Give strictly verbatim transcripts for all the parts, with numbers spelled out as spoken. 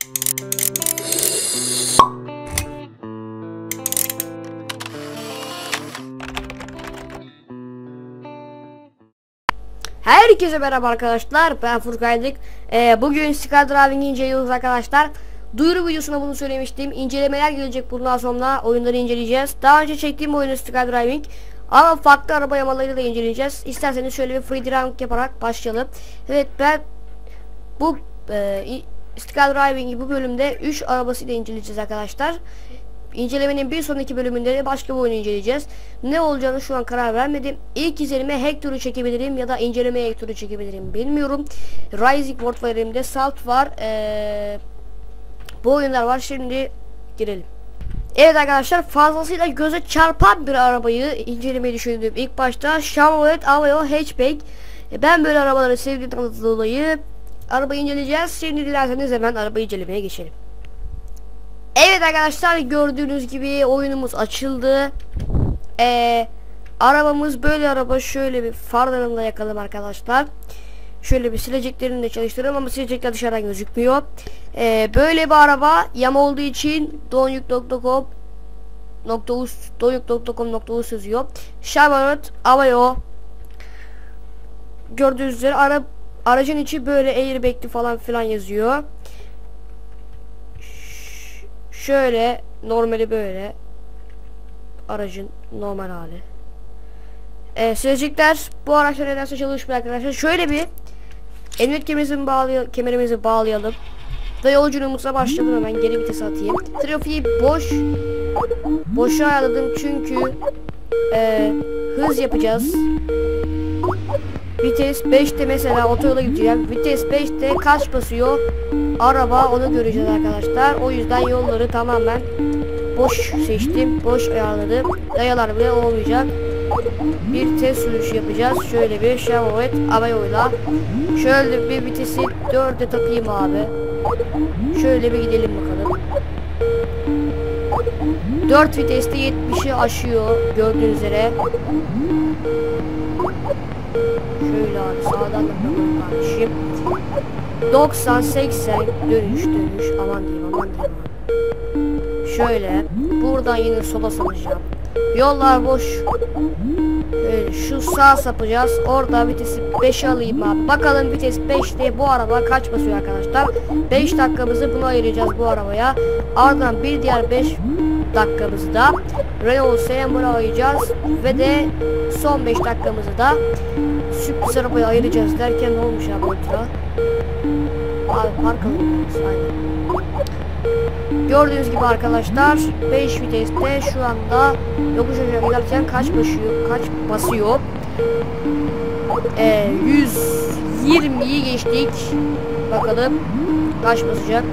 Herkese merhaba arkadaşlar, ben Furkaydık. Ee, bugün Skydriving'i inceliyoruz arkadaşlar. Duyuru videosuna bunu söylemiştim. İncelemeler gelecek bundan sonra, oyunları inceleyeceğiz. Daha önce çektiğim oyunu Skydriving, ama farklı araba yamalarıyla da inceleyeceğiz. İsterseniz şöyle bir free driving yaparak başlayalım. Evet, ben bu e, Skydriving'i bu bölümde üç arabasıyla inceleyeceğiz arkadaşlar. İncelemenin bir sonraki bölümünde de başka bir oyunu inceleyeceğiz. Ne olacağını şu an karar vermedim. İlk izlenime Hector'u çekebilirim ya da incelemeye Hector'u çekebilirim, bilmiyorum. Rising World var elimde, Salt var. Ee, bu oyunlar var. Şimdi girelim. Evet arkadaşlar, fazlasıyla göze çarpan bir arabayı incelemeyi düşündüm. İlk başta Chevrolet Aveo Hatchback. Ben böyle arabaları sevdiğimden dolayı arabayı inceleyeceğiz. Şimdi dilerseniz hemen arabayı incelemeye geçelim. Evet arkadaşlar, gördüğünüz gibi oyunumuz açıldı. Ee, arabamız böyle araba. Şöyle bir farlarını da yakalım arkadaşlar. Şöyle bir sileceklerini de çalıştıralım ama silecekler dışarıdan gözükmüyor. Ee, böyle bir araba, yama olduğu için donyuk nokta com nokta com yazıyor. Chevrolet Aveo. Gördüğünüz üzere ara, aracın içi böyle airbag'li falan filan yazıyor. Şöyle normali, böyle aracın normal hali. Ee, silecekler bu araçta nedense çalışmıyor arkadaşlar. Şöyle bir emniyet kemerimizi bağlayalım, kemerimizi bağlayalım ve yolculuğumuza başladım. Hemen geri vites atayım. Trafiği boş boşa ayarladım çünkü e, hız yapacağız. Vites beşte mesela otoyola gideceğim. Vites beşte kaç basıyor araba, onu göreceğiz arkadaşlar. O yüzden yolları tamamen boş seçtim. Boş ayarladım. Dayalar bile olmayacak. Bir test sürüşü yapacağız. Şöyle bir Chevrolet Aveo'yla. Şöyle bir vitesi dörde takayım abi. Şöyle bir gidelim bakalım. dört viteste yetmişi aşıyor gördüğünüz üzere. Şöyle abi sağdan da bakalım kardeşim. doksan seksen dönüş dönüş aman diyeyim aman diyeyim abi. Şöyle buradan yine sola sapacağım. Yollar boş. Böyle şu sağ sapacağız. Orada vitesi beşe alayım abi. Bakalım vites beşte bu araba kaç basıyor arkadaşlar. beş dakikamızı buna ayıracağız, bu arabaya. Ardından bir diğer beş dakikamızı da Renault Sandbox'a ayıracağız ve de son beş dakikamızı da sürpriz arabaya ayıracağız derken ne olmuş abi ultra? Abi park alıyoruz aynen. Gördüğünüz gibi arkadaşlar beş viteste şu anda yokuş aşağı giderken kaç basıyor? Kaç basıyor? Ee, yüz yirmiyi geçtik. Bakalım kaç basacak?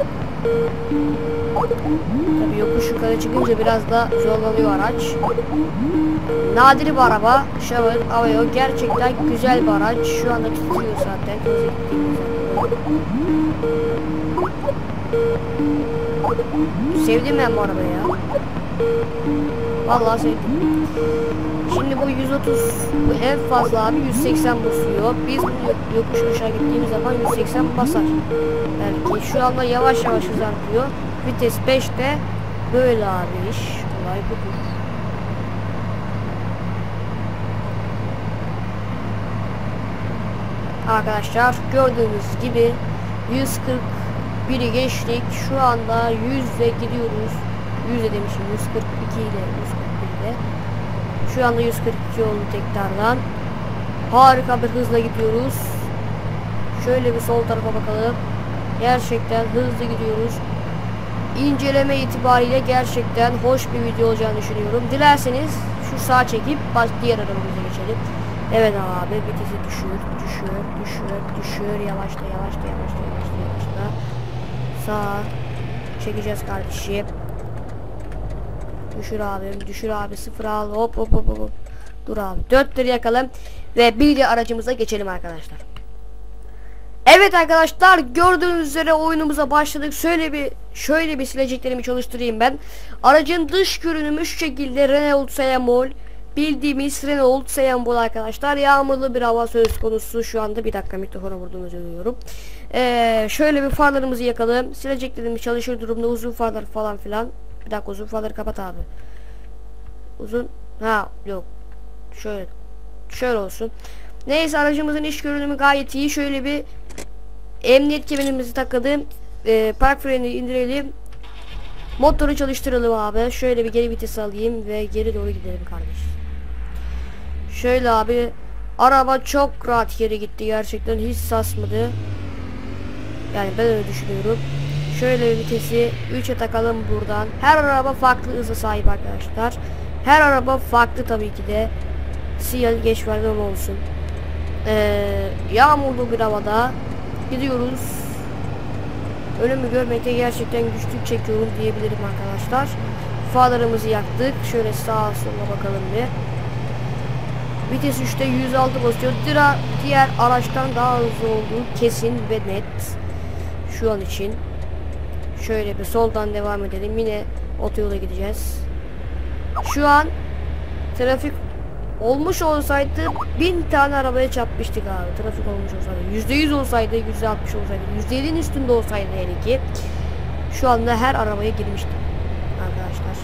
Tabii yokuş yukarı çıkınca biraz da zorlanıyor araç. Nadir bir araba. Chevrolet Aveo gerçekten güzel bir araç. Şu anda tutuyor zaten. Sevdim ben bu arabayı ya. Vallahi sevdim. Şimdi bu yüz otuz, bu en fazla abi yüz seksen basıyor. Biz bu yokuş aşağı gittiğimiz zaman yüz seksen basar. Belki şu anda yavaş yavaş hızlandırıyor. Vites beşte böyle abi iş. Olay budur. Arkadaşlar gördüğünüz gibi yüz kırk biri geçtik. Şu anda yüze gidiyoruz. yüze demişim, yüz kırk iki ile yüz kırk bir ile. Şu anda yüz kırk iki oldu tekrardan. Harika bir hızla gidiyoruz. Şöyle bir sol tarafa bakalım. Gerçekten hızlı gidiyoruz. İnceleme itibariyle gerçekten hoş bir video olacağını düşünüyorum. Dilerseniz şu sağa çekip diğer arabamıza geçelim. Evet abi, vitesi düşür, düşür, düşür, düşür, yavaşla, yavaşla, yavaşla, yavaşla, yavaşla. Sağa çekeceğiz kardeşim. Düşür abi, düşür abi, sıfır al, hop hop hop hop. Dur abi, dörtleri yakalım ve bir de aracımıza geçelim arkadaşlar. Evet arkadaşlar, gördüğünüz üzere oyunumuza başladık. Şöyle bir şöyle bir sileceklerimi çalıştırayım ben. Aracın dış görünümü şu şekilde. Renault Sandbox bildiğimiz Renault Seyhan arkadaşlar. Yağmurlu bir hava söz konusu şu anda. Bir dakika, mikrofona vurdum, özür diliyorum. Ee, şöyle bir farlarımızı yakalım. Sileceklerimiz çalışır durumda, uzun farlar falan filan. Bir dakika, uzun farları kapat abi. Uzun, ha yok. Şöyle, şöyle olsun. Neyse, aracımızın iş görünümü gayet iyi. Şöyle bir emniyet kemerimizi takalım. Ee, park freni indirelim. Motoru çalıştıralım abi. Şöyle bir geri vites alayım ve geri doğru gidelim kardeş. Şöyle abi, araba çok rahat geri gitti, gerçekten hiç sarsmadı. Yani ben öyle düşünüyorum. Şöyle bir vitesi üçe takalım buradan. Her araba farklı hıza sahip arkadaşlar. Her araba farklı tabii ki de. Siyah geç vermem olsun. Ee, yağmurlu bir havada gidiyoruz. Önümü görmekte gerçekten güçlük çekiyorum diyebilirim arkadaşlar. Farlarımızı yaktık. Şöyle sağa sola bakalım bir. Vites üçte yüz altı basıyor. Dira diğer araçtan daha hızlı olduğu kesin ve net. Şu an için. Şöyle bir soldan devam edelim. Yine otoyola gideceğiz. Şu an trafik olmuş olsaydı bin tane arabaya çarpmıştık abi. Trafik olmuş olsaydı, yüzde yüz olsaydı, yüzde altmış olsaydı, yüzde yedinin üstünde olsaydı hele ki şu anda her arabaya girmiştim arkadaşlar.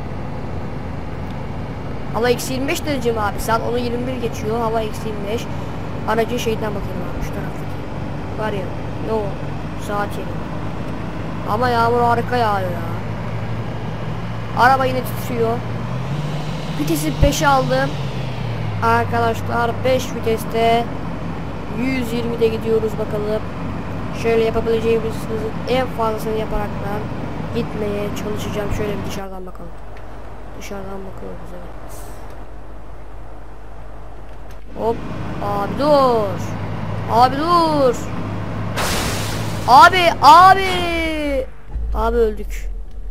Hava eksi yirmi beş derece mi abi? Saat onu yirmi bir geçiyor. Hava eksi yirmi beş. Aracın şeyinden bakıyorum abi, şu taraftaki. Var ya, ne o? Saat yedi. Ama yağmur harika yağıyor ya. Araba yine titriyor. Vitesi beşe aldım. Arkadaşlar beş viteste yüz yirmide gidiyoruz bakalım. Şöyle yapabileceğimiz hızın en fazlasını yaparaktan gitmeye çalışacağım. Şöyle bir dışarıdan bakalım. Dışarıdan bakıyoruz, evet. Hop, abi dur. Abi dur. Abi, abi. Abi öldük.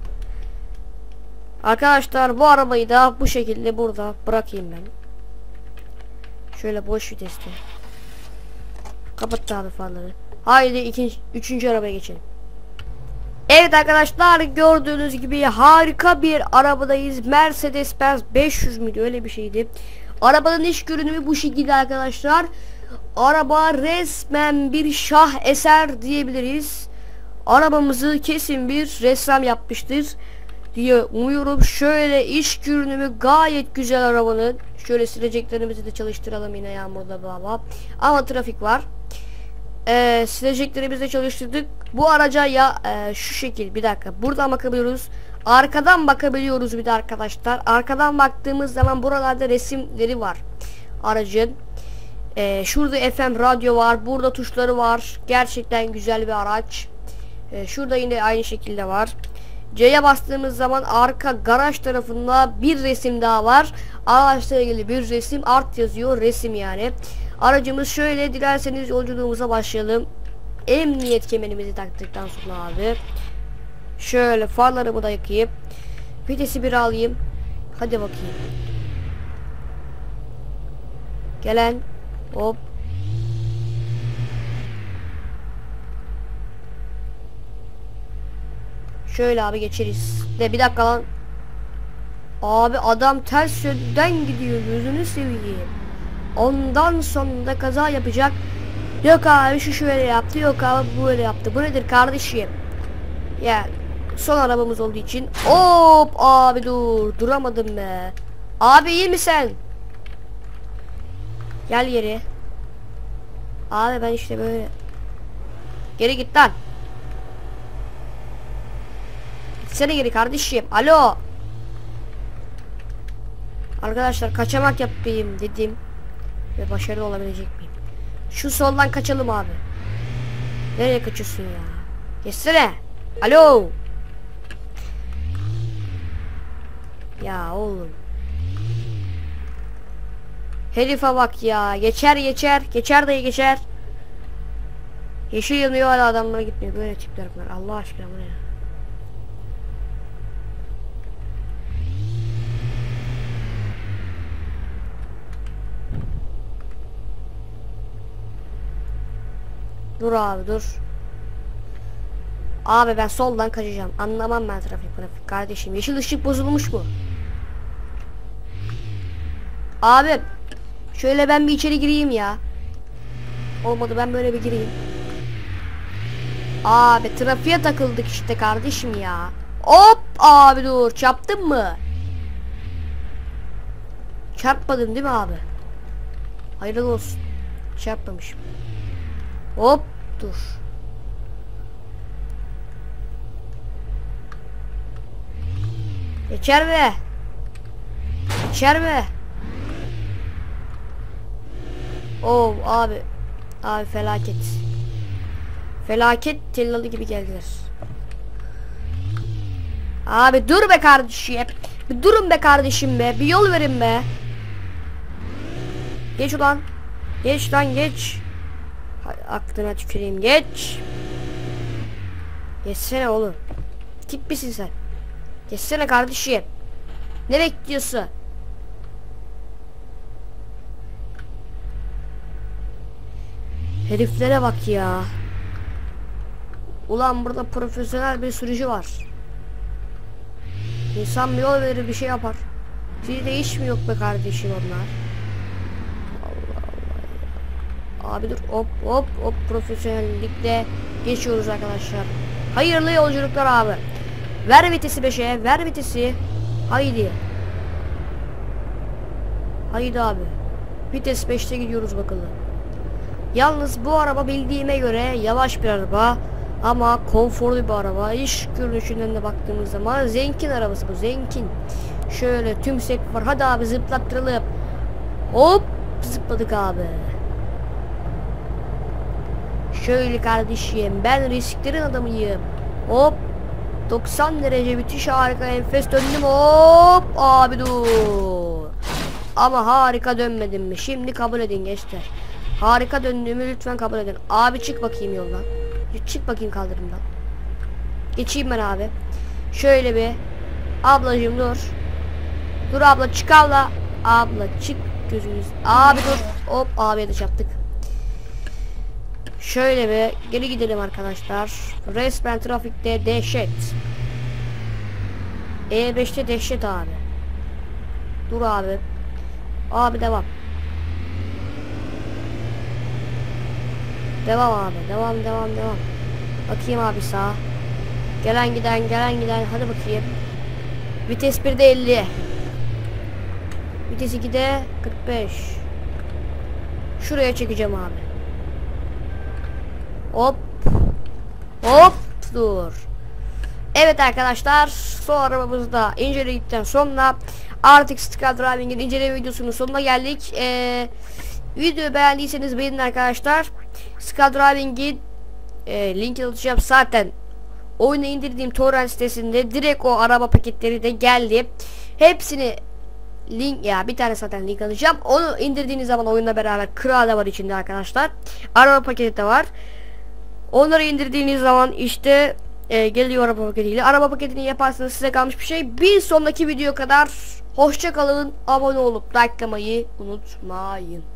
Arkadaşlar bu arabayı da bu şekilde burada bırakayım ben. Şöyle boş viteste. Kapat abi farları. Haydi ikinci, üçüncü arabaya geçelim. Evet arkadaşlar, gördüğünüz gibi harika bir arabadayız. Mercedes-Benz beş yüz müydü, öyle bir şeydi. Arabanın iç görünümü bu şekilde arkadaşlar. Araba resmen bir şah eser diyebiliriz. Arabamızı kesin bir ressam yapmıştır diye umuyorum. Şöyle iç görünümü gayet güzel arabanın. Şöyle sileceklerimizi de çalıştıralım yine yağmurda baba. Ama trafik var. Ee, sileceklerimizi de çalıştırdık. Bu araca ya e, şu şekil, bir dakika, buradan bakabiliyoruz. Arkadan bakabiliyoruz bir de arkadaşlar. Arkadan baktığımız zaman buralarda resimleri var aracın. Ee, şurada F M radyo var. Burada tuşları var. Gerçekten güzel bir araç. Ee, şurada yine aynı şekilde var. C'ye bastığımız zaman arka garaj tarafında bir resim daha var. Araçla ilgili bir resim, art yazıyor, resim yani. Aracımız şöyle, dilerseniz yolculuğumuza başlayalım. Emniyet kemerimizi taktıktan sonra abi. Şöyle farlarımı da yakayım. Vitesi bir alayım. Hadi bakayım. Gelen. Hop. Şöyle abi geçeriz. De bir dakika lan. Abi adam ters yönden gidiyor, gözünü seveyim. Ondan sonra da kaza yapacak. Yok abi şu şöyle yaptı, yok abi bu böyle yaptı. Bu nedir kardeşim? Ya son arabamız olduğu için. Hop abi dur, duramadım be. Abi iyi misin? Gel geri. Abi ben işte böyle. Geri git lan. Gitsene geri kardeşim. Alo. Arkadaşlar kaçamak yapayım dedim. Ve başarılı olabilecek miyim? Şu soldan kaçalım abi. Nereye kaçıyorsun ya? Geçsene. Alo. Ya oğlum. Herife bak ya. Geçer geçer. Geçer dayı geçer. Yeşil yanıyor hala, adamlara gitmiyor. Böyle tipler bunlar. Allah aşkına bu ne ya? Dur abi dur. Abi ben soldan kaçacağım. Anlamam ben trafik trafik kardeşim. Yeşil ışık bozulmuş mu? Abi şöyle ben bir içeri gireyim ya. Olmadı, ben böyle bir gireyim. Abi trafiğe takıldık işte kardeşim ya. Hop abi dur, çarptın mı? Çarpmadın değil mi abi? Hayırlı olsun. Çarpmamışım. Hop dur. Geçer mi? Geçer mi? Oo abi. Abi felaket. Felaket tellalı gibi geldiler. Abi dur be kardeşim. Bir durun be kardeşim be. Bir yol verin be. Geç ulan. Geç lan geç. Hay, aklına tüküreyim, geç. Geçsene oğlum. Tip misin sen? Geçsene kardeşim. Ne bekliyorsun? Heriflere bak ya. Ulan burada profesyonel bir sürücü var. İnsan bir yol verir, bir şey yapar. Sizde hiç mi yok be kardeşim onlar? Allah Allah. Abi dur, hop hop hop, profesyonellikle geçiyoruz arkadaşlar. Hayırlı yolculuklar abi. Ver vitesi beşe, ver vitesi. Haydi. Haydi abi. Vites beşte gidiyoruz bakalım. Yalnız bu araba bildiğime göre yavaş bir araba. Ama konforlu bir araba. İş görünüşünden de baktığımız zaman zengin arabası bu, zengin. Şöyle tümsek var. Hadi abi zıplattıralım. Hop zıpladık abi. Şöyle kardeşim, ben risklerin adamıyım. Hop doksan derece müthiş, harika, enfes döndüm. Hop abi dur. Ama harika dönmedim mi? Şimdi kabul edin gençler. Harika döndüğümü lütfen kabul edin. Abi çık bakayım yoldan. Çık bakayım kaldırımdan. Geçeyim ben abi. Şöyle bir. Ablacığım dur. Dur abla, çık abla. Abla çık gözünüz. Abi dur. Hop abiye de çarptık. Şöyle bir geri gidelim arkadaşlar. Resmen trafikte dehşet. E beşte dehşet abi. Dur abi. Abi devam. Devam abi. Devam devam devam. Bakayım abi sağa. Gelen giden gelen giden. Hadi bakayım. Vites birde elli. Vites ikide kırk beş. Şuraya çekeceğim abi. Hop. Hop dur. Evet arkadaşlar, son arabamızı da inceledikten sonra artık Skydriving'in inceleme videosunun sonuna geldik. Ee, videoyu beğendiyseniz beğenin arkadaşlar. Skydriving'in e, linkini atacağım zaten. Oyunu indirdiğim torrent sitesinde direkt o araba paketleri de geldi. Hepsini link, ya bir tane zaten link alacağım. Onu indirdiğiniz zaman oyunla beraber kral da var içinde arkadaşlar. Araba paketi de var. Onları indirdiğiniz zaman işte e, geliyor araba paketiyle. Araba paketini yaparsanız size kalmış bir şey. Bir sonraki video kadar hoşça kalın. Abone olup likelamayı unutmayın.